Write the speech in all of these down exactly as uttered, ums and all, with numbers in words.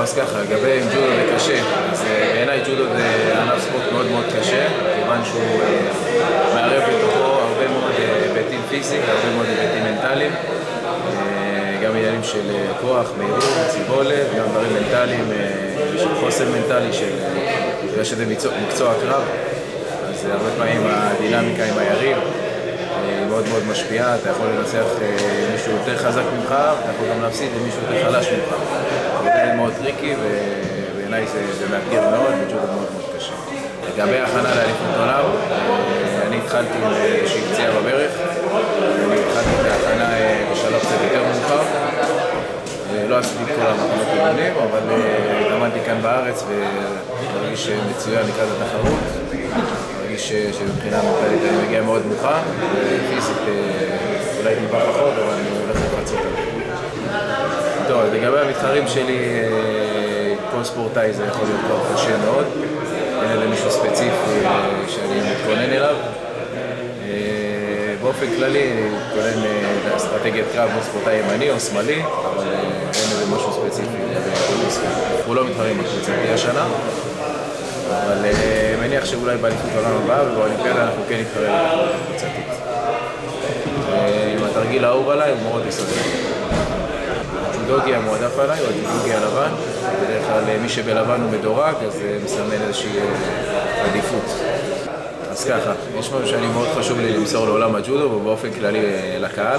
אז ככה, לגבי אם ג'ודו זה קשה, אז בעיניי ג'ודו זה ענף ספורט מאוד מאוד קשה, כיוון שהוא מערב בתוכו הרבה מאוד היבטים פיזיים, הרבה מאוד היבטים מנטליים, גם עניינים של כוח, מהירות, סיבולת, גם דברים מנטליים, של חוסן מנטלי, של שזה מקצוע קרב, אז הרבה פעמים הדינמיקה עם היריב היא מאוד מאוד משפיעה, אתה יכול לנצח מישהו יותר חזק ממך, אתה יכול גם להפסיד למישהו יותר חלש ממך. זה מאוד טריקי ובעיניי זה, זה מאתגר מאוד, וג'ודו מאוד מאוד קשה. לגבי הכנה לאליפות עולם, אני התחלתי עם איזושהי פציעה בברך, אני התחלתי את ההכנה בשלב קצת יותר מאוחר. לא עשיתי את כל המחנות אימונים, אבל למדתי כאן בארץ ומרגיש מצוין לקראת התחרות. מרגיש שמבחינה מנטלית אני מגיע מאוד מוכן, ופיזית אולי טיפה פחות, אבל אני הולך לפרצות עליו. טוב, לגבי המתחרים שלי, כל ספורטאי זה יכול להיות כבר קשה מאוד. אין איזה מישהו ספציפי שאני מתכונן אליו. באופן כללי, אני מתכונן לאסטרטגיית קרב או ספורטאי ימני או שמאלי, אבל אין איזה משהו ספציפי. אנחנו לא מתחרים בקבוצתי השנה, אבל מניח שאולי באליפות העולם הבאה ובאולימפיאדה אנחנו כן נתחרה בקבוצתית. עם התרגיל האהוב עליי הוא מאוד יסודי. הג'ודוגי המועדף עליי הוא הג'ודוגי הלבן. בדרך כלל מי שבלבן הוא מדורג, אז מסמן איזושהי עדיפות. אז ככה, יש משהו שאני מאוד חשוב לי למסור לעולם הג'ודו ובאופן כללי לקהל.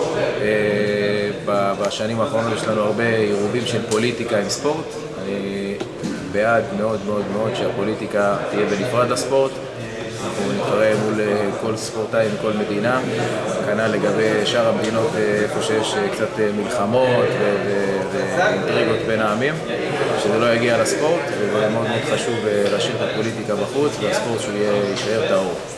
בשנים האחרונות יש לנו הרבה עירובים של פוליטיקה עם ספורט. אני בעד מאוד מאוד מאוד שהפוליטיקה תהיה בנפרד לספורט. אנחנו נתחרה מול כל ספורטאי מכל מדינה, כנ"ל לגבי שאר המדינות איפה שיש קצת מלחמות ואינטריגות בין העמים, שזה לא יגיע לספורט, ומאוד מאוד חשוב להשאיר את הפוליטיקה בחוץ והספורט שהוא יישאר טהור.